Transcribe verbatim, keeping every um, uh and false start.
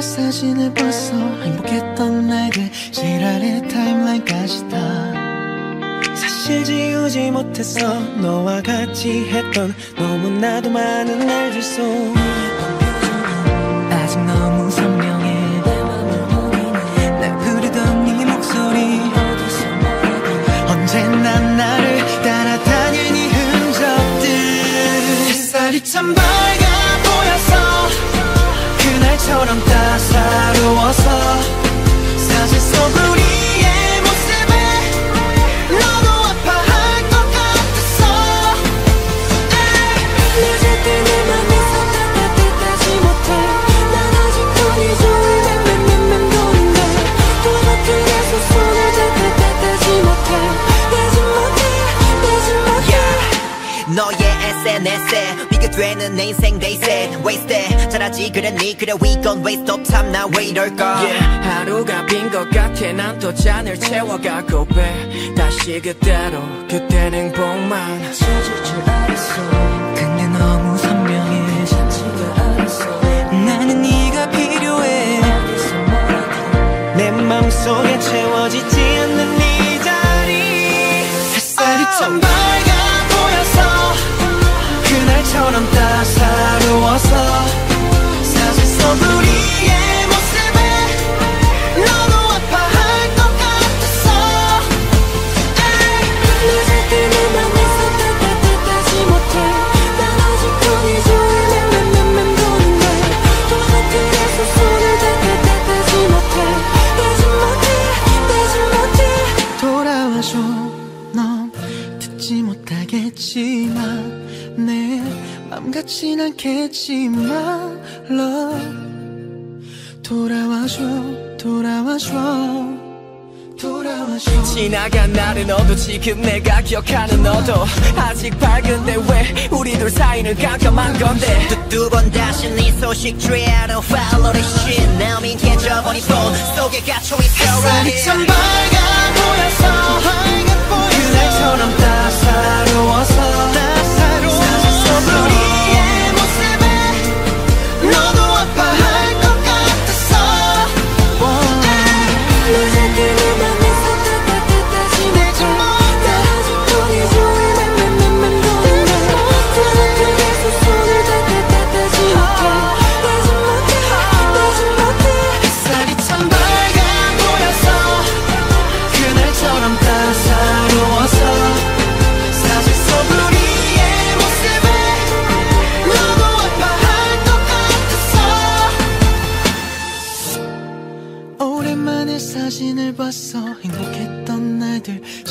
사진을 봤어. 행복했던 날들 지랄의 타임라인까지 다 사실 지우지 못했어. 너와 같이 했던 너무나도 많은 날들 속 아직 너무 선명해. 날 부르던 네 목소리 언제나 나를 따라다니는 이 흔적들. 햇살이 참 밝아 보였어. 그날처럼 따사로워서 사진 속 우리의 모습에 너도 아파할 것 같았어. 늦을 때 내 맘에서 따뜻하지 못해. 난 아직도 네 손을 맴맴맴맴 도는데 또 같은 내손 손을 따뜻하지 못해. 되지 못해 되지 못해. 너의 에스엔에스에 비교되는 내 인생 they said wasted. 잘하지 그랬니 그래 we gon' waste of time now 왜 이럴까. yeah, 하루가 빈 것 같아. 난 또 잔을 채워가고 배 다시 그대로 그땐 행복만 찾을 줄 알았어. 근데 너무 선명해. 참지가 않았어. 나는 네가 필요해. 내 마음속에 채워지지 않는 이 자리. 햇살이 oh. 참 밝아 보여서 그날처럼 따사로워서 사진 속 우리의 모습에 너도 아파할 것 같았어. 늦을 때 내 맘에서 따뜻하지 못해. 난 아직도 네 손을 맴맴맴맴 도는데 또 같은 내 손을 따뜻하지 못해. 되지 못해 되지 못해. 돌아와줘. 넌 듣지 못하겠지만 내 맘 같진 않겠지만 love 돌아와줘 돌아와줘 돌아와줘. 지나간 날은 너도 지금 내가 기억하는 너도 아직 밝은데 왜 우리 둘 사이를 깜깜한 건데. 두 번 다시 네 소식 tree I don't follow the shit. Now 민폐져버린 폰 속에 갇혀있어 right 햇살이 참 here. 밝아 보였어. 그날처럼 따사로워서 사진 속 우리의 모습에 너도 아파할 것 같았어. 늦을 때 내 맘에서 따뜻하지 못해. 난 아직도 네 손을 맴맴맴맴 도는데 또 같은 내 손을 따뜻하지 못해. 되지 못해 되지 못해. 햇살이 참 밝아 보였어. 그날처럼 따사로워서 사진 속 우리의 모습에 너도 아파할 것 같았어. 오랜만에 사진을 봤어. 행복했던 날들